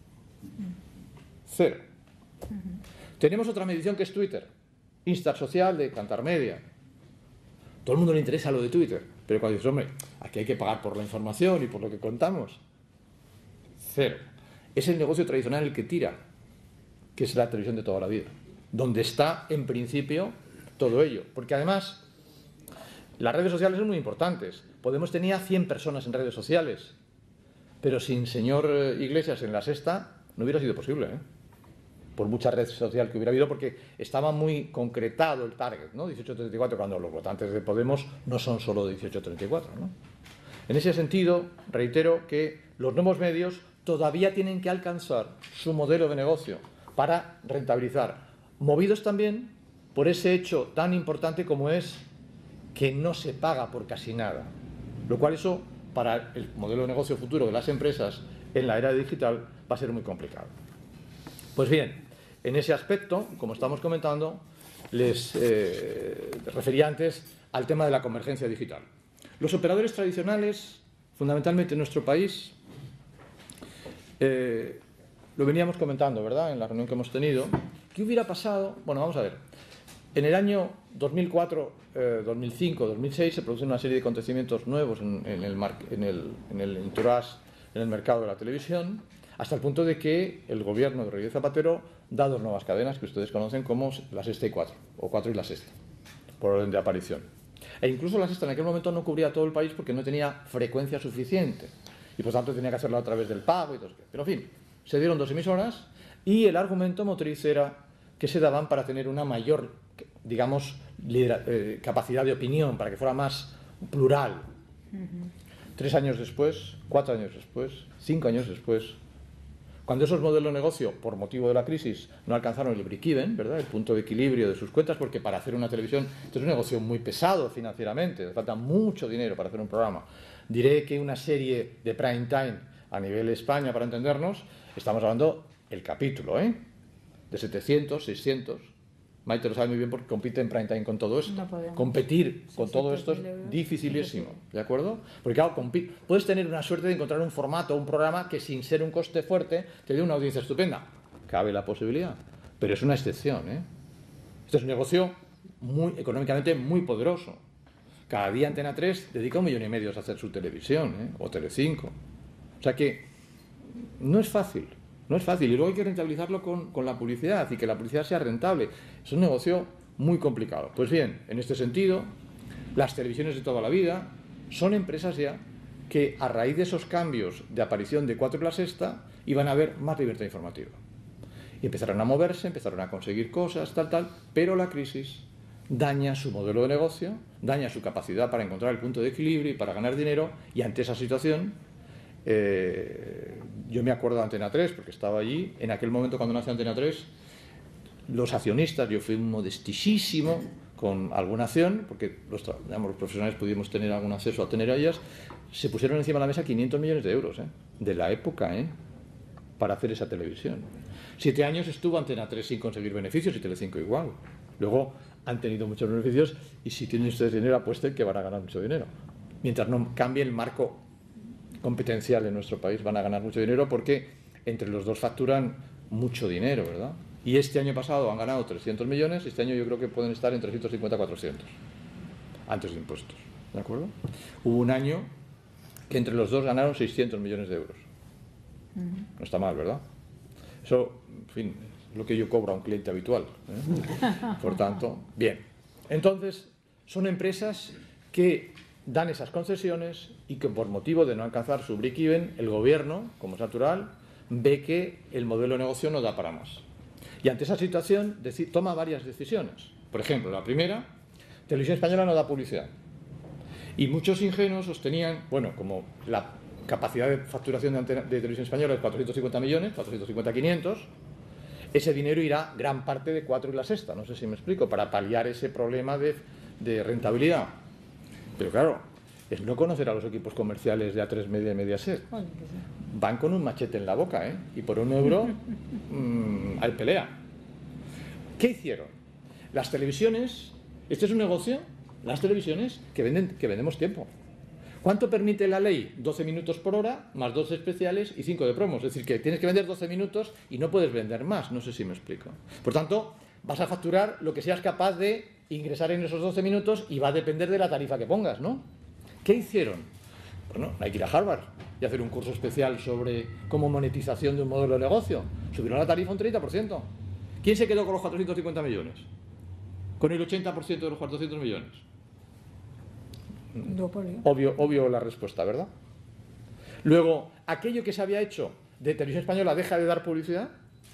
0. Tenemos otra medición que es Twitter, Instar Social de Kantar Media. Todo el mundo le interesa lo de Twitter, pero cuando dices, hombre, aquí hay que pagar por la información y por lo que contamos. 0. Es el negocio tradicional el que tira, que es la televisión de toda la vida, donde está, en principio, todo ello. Porque además, las redes sociales son muy importantes. Podemos tenía 100 personas en redes sociales, pero sin señor Iglesias en la sexta no hubiera sido posible, ¿eh? Por mucha red social que hubiera habido, porque estaba muy concretado el target, ¿no? 18-34, cuando los votantes de Podemos no son solo 18-34, ¿no? En ese sentido, reitero que los nuevos medios todavía tienen que alcanzar su modelo de negocio para rentabilizar, movidos también por ese hecho tan importante como es que no se paga por casi nada, lo cual eso, para el modelo de negocio futuro de las empresas en la era digital, va a ser muy complicado. Pues bien, en ese aspecto, como estamos comentando, les refería antes al tema de la convergencia digital. Los operadores tradicionales, fundamentalmente en nuestro país, lo veníamos comentando, ¿verdad?, en la reunión que hemos tenido. ¿Qué hubiera pasado? Bueno, vamos a ver. En el año 2004, 2005, 2006 se producen una serie de acontecimientos nuevos en el entourage, en el mercado de la televisión, hasta el punto de que el gobierno de Rodríguez Zapatero da 2 nuevas cadenas que ustedes conocen como la Sexta y 4, o 4 y la Sexta, por orden de aparición. E incluso la Sexta en aquel momento no cubría todo el país porque no tenía frecuencia suficiente y por tanto tenía que hacerlo a través del pago y todo eso. Pero en fin, se dieron 2 emisoras y el argumento motriz era que se daban para tener una mayor, digamos, capacidad de opinión, para que fuera más plural. 3 años después, 4 años después, 5 años después, cuando esos modelos de negocio, por motivo de la crisis, no alcanzaron el break-even, ¿verdad?, el punto de equilibrio de sus cuentas, porque para hacer una televisión esto es un negocio muy pesado financieramente, falta mucho dinero para hacer un programa. Diré que una serie de prime time a nivel España, para entendernos, estamos hablando el capítulo, de 700, 600. Maite lo sabe muy bien porque compite en prime time con todo esto. No podemos. Competir con todo esto es dificilísimo, ¿de acuerdo? Porque claro, puedes tener una suerte de encontrar un formato, un programa que sin ser un coste fuerte te dé una audiencia estupenda. Cabe la posibilidad, pero es una excepción, ¿eh? Este es un negocio económicamente muy poderoso. Cada día Antena 3 dedica 1,5 millones a hacer su televisión, o Telecinco. O sea que no es fácil. No es fácil, y luego hay que rentabilizarlo con la publicidad y que la publicidad sea rentable. Es un negocio muy complicado. Pues bien, en este sentido, las televisiones de toda la vida son empresas ya que a raíz de esos cambios de aparición de 4 y la sexta iban a haber más libertad informativa. Y empezaron a moverse, empezaron a conseguir cosas, tal, pero la crisis daña su modelo de negocio, daña su capacidad para encontrar el punto de equilibrio y para ganar dinero, y ante esa situación, yo me acuerdo de Antena 3, porque estaba allí, en aquel momento cuando nació Antena 3, los accionistas, yo fui modestísimo con alguna acción, porque los profesionales pudimos tener algún acceso a tener a ellas, se pusieron encima de la mesa 500 millones de euros, de la época, para hacer esa televisión. 7 años estuvo Antena 3 sin conseguir beneficios y Telecinco igual. Luego han tenido muchos beneficios y si tienen ustedes dinero, apuesten que van a ganar mucho dinero. Mientras no cambie el marco competencial en nuestro país, van a ganar mucho dinero porque entre los dos facturan mucho dinero, ¿verdad? Y este año pasado han ganado 300 millones, este año yo creo que pueden estar en 350, 400, antes de impuestos, ¿de acuerdo? Hubo un año que entre los dos ganaron 600 millones de euros. No está mal, ¿verdad? Eso, en fin, es lo que yo cobro a un cliente habitual, Por tanto, bien. Entonces, son empresas que dan esas concesiones y que por motivo de no alcanzar su break-even, el gobierno, como es natural, ve que el modelo de negocio no da para más. Y ante esa situación toma varias decisiones. Por ejemplo, la primera, Televisión Española no da publicidad. Y muchos ingenuos sostenían, bueno, como la capacidad de facturación de Televisión Española es 450 millones, 450, 500, ese dinero irá gran parte de 4 y la sexta, no sé si me explico, para paliar ese problema de rentabilidad. Pero claro, es no conocer a los equipos comerciales de A3 Media y Mediaset. Van con un machete en la boca, y por €1 hay pelea. ¿Qué hicieron? Las televisiones, este es un negocio, las televisiones que vendemos tiempo. ¿Cuánto permite la ley? 12 minutos por hora, más 12 especiales y 5 de promos. Es decir, que tienes que vender 12 minutos y no puedes vender más. No sé si me explico. Por tanto, vas a facturar lo que seas capaz de ingresar en esos 12 minutos y va a depender de la tarifa que pongas, ¿no? ¿Qué hicieron? Bueno, hay que ir a Harvard y hacer un curso especial sobre cómo monetización de un modelo de negocio. Subieron la tarifa un 30%. ¿Quién se quedó con los 450 millones? Con el 80% de los 400 millones. Obvio la respuesta, ¿verdad? Luego, aquello que se había hecho de Televisión Española deja de dar publicidad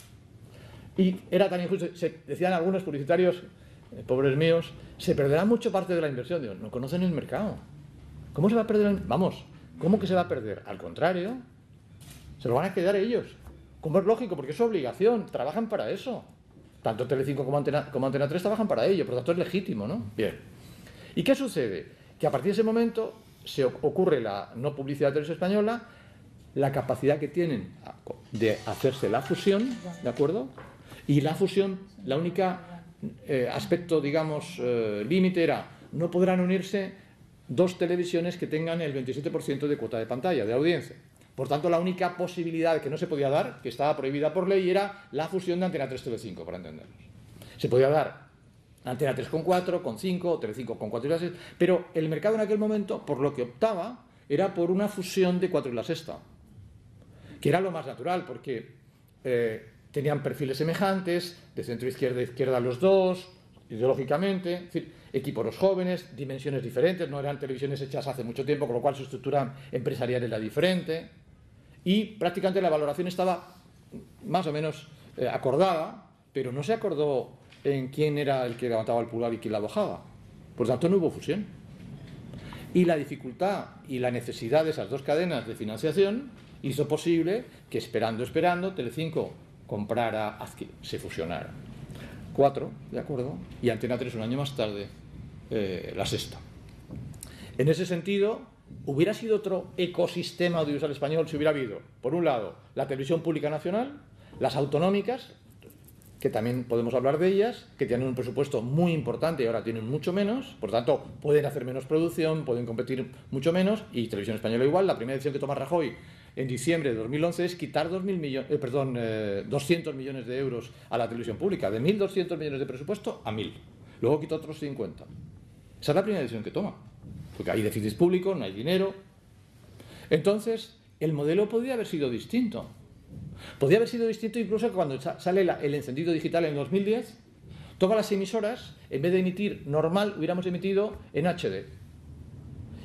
y era tan injusto, decían algunos publicitarios, pobres míos, se perderá mucho parte de la inversión. Digo, no conocen el mercado. ¿Cómo se va a perder? Vamos, ¿cómo que se va a perder? Al contrario, se lo van a quedar ellos. Como es lógico, porque es su obligación, trabajan para eso. Tanto Telecinco como Antena 3 trabajan para ello, por lo tanto es legítimo, ¿no? Bien. ¿Y qué sucede? Que a partir de ese momento se ocurre la no publicidad de Televisión Española, la capacidad que tienen de hacerse la fusión, ¿de acuerdo? Y la fusión, la única aspecto, digamos, límite era, no podrán unirse 2 televisiones que tengan el 27% de cuota de pantalla, de audiencia. Por tanto, la única posibilidad que no se podía dar, que estaba prohibida por ley, era la fusión de Antena 3 Telecinco, para entendernos. Se podía dar Antena 3 con 4, con 5, Telecinco con 4 y la sexta, pero el mercado en aquel momento, por lo que optaba, era por una fusión de 4 y la sexta, que era lo más natural, porque tenían perfiles semejantes, de centro-izquierda a izquierda los dos, ideológicamente, es decir, equipos los jóvenes, dimensiones diferentes, no eran televisiones hechas hace mucho tiempo, con lo cual su estructura empresarial era diferente, y prácticamente la valoración estaba más o menos acordada, pero no se acordó en quién era el que levantaba el pulgar y quién la bajaba. Por tanto, no hubo fusión. Y la dificultad y la necesidad de esas 2 cadenas de financiación hizo posible que, esperando, Telecinco comprara, se fusionara. 4, ¿de acuerdo? Y Antena 3 un año más tarde, la sexta. En ese sentido, hubiera sido otro ecosistema audiovisual español si hubiera habido, por un lado, la televisión pública nacional, las autonómicas, que también podemos hablar de ellas, que tienen un presupuesto muy importante y ahora tienen mucho menos, por tanto pueden hacer menos producción, pueden competir mucho menos, y Televisión Española igual. La primera decisión que toma Rajoy en diciembre de 2011 es quitar 200 millones de euros a la televisión pública, de 1.200 millones de presupuesto a 1.000. Luego quita otros 50. Esa es la primera decisión que toma, porque hay déficit público, no hay dinero. Entonces, el modelo podría haber sido distinto. Podría haber sido distinto incluso cuando sale el encendido digital en 2010, todas las emisoras, en vez de emitir normal, hubiéramos emitido en HD.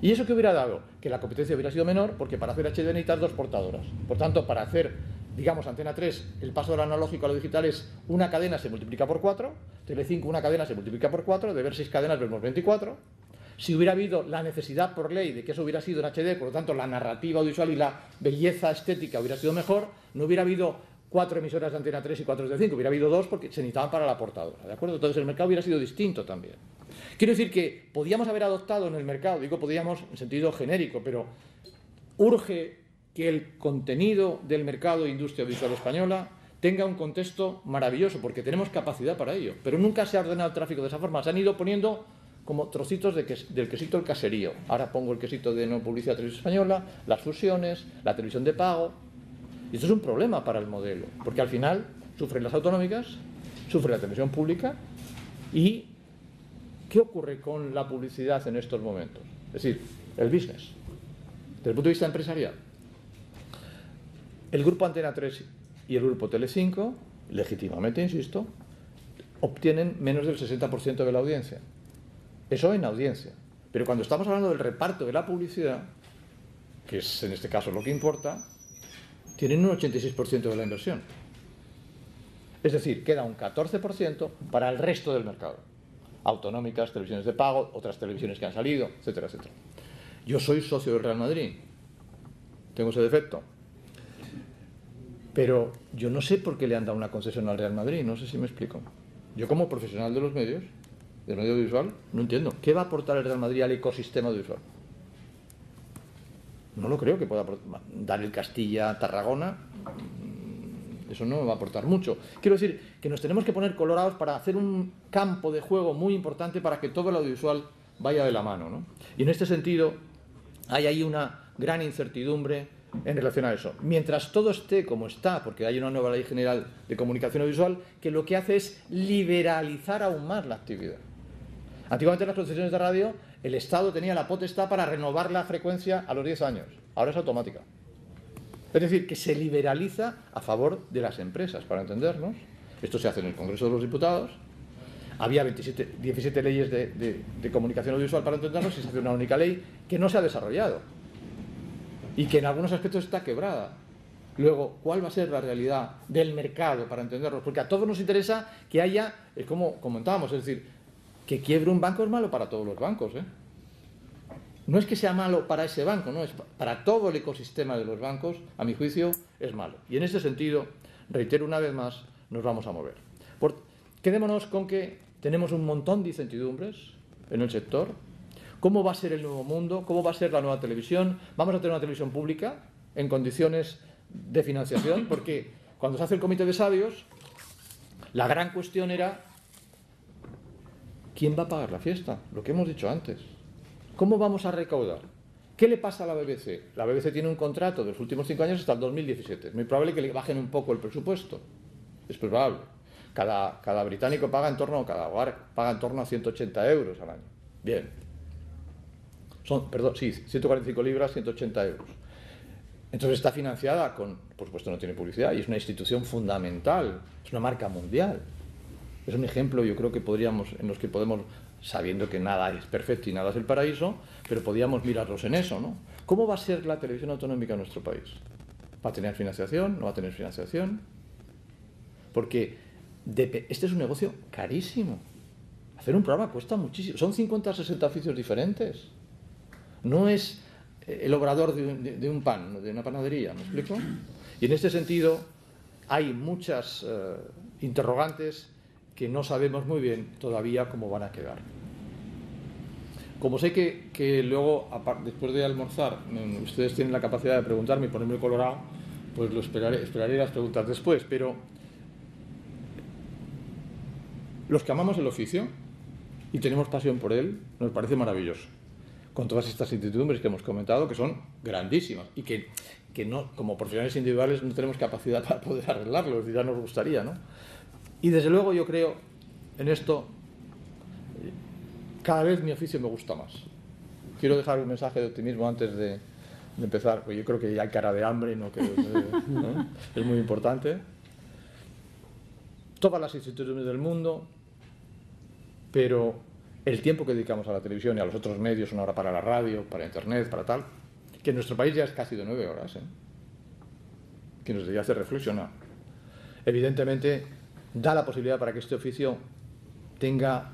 ¿Y eso qué hubiera dado? Que la competencia hubiera sido menor, porque para hacer HD necesitas 2 portadoras. Por tanto, para hacer, digamos, Antena 3, el paso del analógico a lo digital es una cadena se multiplica por 4, Telecinco una cadena se multiplica por 4, de ver 6 cadenas vemos 24. Si hubiera habido la necesidad por ley de que eso hubiera sido en HD, por lo tanto la narrativa audiovisual y la belleza estética hubiera sido mejor, no hubiera habido 4 emisoras de Antena 3 y 4 de Telecinco, hubiera habido 2 porque se necesitaban para la portadora, ¿de acuerdo? Entonces el mercado hubiera sido distinto también. Quiero decir que podíamos haber adoptado en el mercado, digo podíamos en sentido genérico, pero urge que el contenido del mercado de industria audiovisual española tenga un contexto maravilloso, porque tenemos capacidad para ello, pero nunca se ha ordenado el tráfico de esa forma, se han ido poniendo como trocitos del quesito del caserío. Ahora pongo el quesito de no publicidad televisión española, las fusiones, la televisión de pago. Y esto es un problema para el modelo, porque al final sufren las autonómicas, sufre la televisión pública. ¿Y qué ocurre con la publicidad en estos momentos? Es decir, el business, desde el punto de vista empresarial. El grupo Antena 3 y el grupo Telecinco, legítimamente, insisto, obtienen menos del 60% de la audiencia. Eso en audiencia. Pero cuando estamos hablando del reparto de la publicidad, que es en este caso lo que importa, tienen un 86% de la inversión. Es decir, queda un 14% para el resto del mercado. Autonómicas, televisiones de pago, otras televisiones que han salido, etcétera, etcétera. Yo soy socio del Real Madrid. Tengo ese defecto. Pero yo no sé por qué le han dado una concesión al Real Madrid, no sé si me explico. Yo como profesional de los medios, del medio audiovisual, no entiendo. ¿Qué va a aportar el Real Madrid al ecosistema audiovisual? No lo creo que pueda dar el Castilla-Tarragona. Eso no va a aportar mucho. Quiero decir que nos tenemos que poner colorados para hacer un campo de juego muy importante para que todo el audiovisual vaya de la mano, ¿no? Y en este sentido hay ahí una gran incertidumbre en relación a eso. Mientras todo esté como está, porque hay una nueva Ley General de Comunicación Audiovisual que lo que hace es liberalizar aún más la actividad. Antiguamente en las concesiones de radio el Estado tenía la potestad para renovar la frecuencia a los 10 años. Ahora es automática. Es decir, que se liberaliza a favor de las empresas, para entendernos. Esto se hace en el Congreso de los Diputados. Había 17 leyes de comunicación audiovisual, para entendernos, y se hace una única ley que no se ha desarrollado y que en algunos aspectos está quebrada. Luego, ¿cuál va a ser la realidad del mercado, para entendernos? Porque a todos nos interesa que haya, como comentábamos, es decir, que quiebre un banco es malo para todos los bancos, ¿eh? No es que sea malo para ese banco, no, es para todo el ecosistema de los bancos, a mi juicio, es malo. Y en ese sentido, reitero una vez más, nos vamos a mover. Quedémonos con que tenemos un montón de incertidumbres en el sector. ¿Cómo va a ser el nuevo mundo? ¿Cómo va a ser la nueva televisión? ¿Vamos a tener una televisión pública en condiciones de financiación? Porque cuando se hace el comité de sabios, la gran cuestión era ¿quién va a pagar la fiesta? Lo que hemos dicho antes. ¿Cómo vamos a recaudar? ¿Qué le pasa a la BBC? La BBC tiene un contrato de los últimos 5 años hasta el 2017. Es muy probable que le bajen un poco el presupuesto. Es probable. Cada británico paga en torno a 180 euros al año. Bien. 145 libras, 180 euros. Entonces está financiada con, por supuesto no tiene publicidad, y es una institución fundamental, es una marca mundial. Es un ejemplo, yo creo que en los que podemos, sabiendo que nada es perfecto y nada es el paraíso, pero podíamos mirarlos en eso, ¿no? ¿Cómo va a ser la televisión autonómica en nuestro país? ¿Va a tener financiación? ¿No va a tener financiación? Porque este es un negocio carísimo. Hacer un programa cuesta muchísimo. Son 50 o 60 oficios diferentes. No es el obrador de un pan, de una panadería, ¿me explico? Y en este sentido hay muchas interrogantes que no sabemos muy bien todavía cómo van a quedar. Como sé que luego, después de almorzar, ustedes tienen la capacidad de preguntarme y ponerme colorado, pues lo esperaré las preguntas después, pero los que amamos el oficio y tenemos pasión por él, nos parece maravilloso, con todas estas incertidumbres que hemos comentado, que son grandísimas y que no, como profesionales individuales no tenemos capacidad para poder arreglarlos, y ya nos gustaría, ¿no? Y desde luego yo creo en esto, cada vez mi oficio me gusta más. Quiero dejar un mensaje de optimismo antes de empezar, porque yo creo que ya hay cara de hambre, ¿no? ¿no? Es muy importante. Todas las instituciones del mundo, pero el tiempo que dedicamos a la televisión y a los otros medios, 1 hora para la radio, para internet, para tal, que en nuestro país ya es casi de 9 horas, que nos debería hacer reflexionar. Evidentemente, da la posibilidad para que este oficio tenga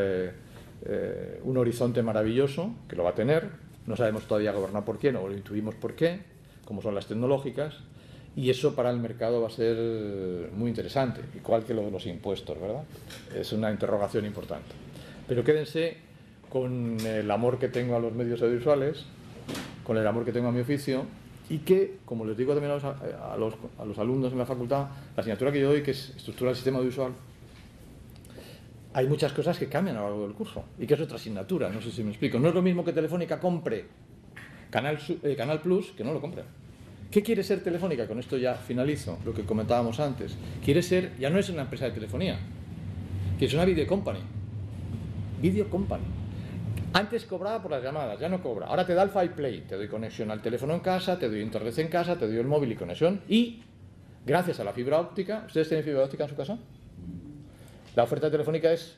un horizonte maravilloso, que lo va a tener. No sabemos todavía gobernar por qué, no lo intuimos por qué, como son las tecnológicas, y eso para el mercado va a ser muy interesante, igual que lo de los impuestos, ¿verdad? Es una interrogación importante. Pero quédense con el amor que tengo a los medios audiovisuales, con el amor que tengo a mi oficio, y que, como les digo también a los alumnos en la facultad, la asignatura que yo doy, que es Estructura del Sistema Audiovisual, hay muchas cosas que cambian a lo largo del curso, y que es otra asignatura, no sé si me explico. No es lo mismo que Telefónica compre Canal Plus que no lo compre. ¿Qué quiere ser Telefónica? Con esto ya finalizo, lo que comentábamos antes. Quiere ser, ya no es una empresa de telefonía, que es una video company. Video company. Antes cobraba por las llamadas, ya no cobra. Ahora te da el Five Play, te doy conexión al teléfono en casa, te doy internet en casa, te doy el móvil y conexión. Y, gracias a la fibra óptica, ¿ustedes tienen fibra óptica en su casa? La oferta telefónica es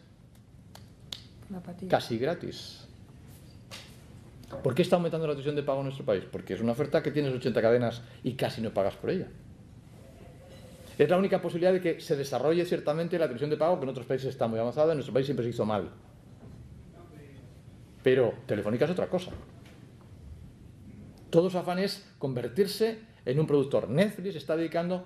casi gratis. ¿Por qué está aumentando la televisión de pago en nuestro país? Porque es una oferta que tienes 80 cadenas y casi no pagas por ella. Es la única posibilidad de que se desarrolle ciertamente la televisión de pago, que en otros países está muy avanzada, en nuestro país siempre se hizo mal. Pero Telefónica es otra cosa. Todo su afán es convertirse en un productor. Netflix está dedicando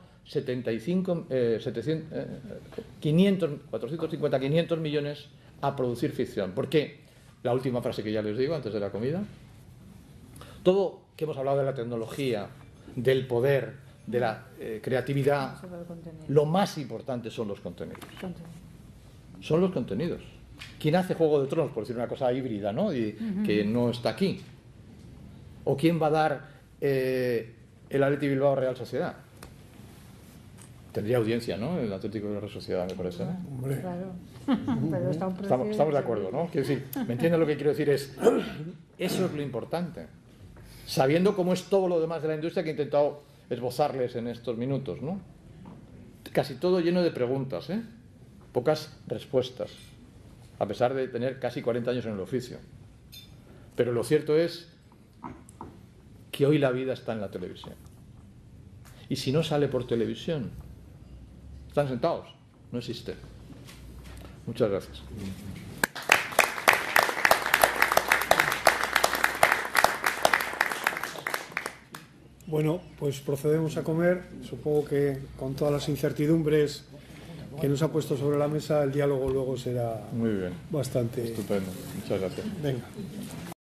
450, 500 millones a producir ficción. ¿Por qué? La última frase que ya les digo antes de la comida. Todo que hemos hablado de la tecnología, del poder, de la creatividad, lo más importante son los contenidos. Son los contenidos. ¿Quién hace Juego de Tronos, por decir una cosa híbrida, ¿no? Que no está aquí? ¿O quién va a dar el Athletic Bilbao Real Sociedad? Tendría audiencia, ¿no? El Atlético de la Real Sociedad, me parece, ¿no? Hombre. Claro. Pero está un precio. Estamos de acuerdo, ¿no? Quiero decir, ¿me entienden lo que quiero decir? Eso es lo importante. Sabiendo cómo es todo lo demás de la industria que he intentado esbozarles en estos minutos, ¿no? Casi todo lleno de preguntas, pocas respuestas, a pesar de tener casi 40 años en el oficio. Pero lo cierto es que hoy la vida está en la televisión. Y si no sale por televisión, están sentados, no existe. Muchas gracias. Bueno, pues procedemos a comer. Supongo que con todas las incertidumbres que nos ha puesto sobre la mesa, el diálogo luego será muy bien, bastante... Estupendo. Muchas gracias. Venga.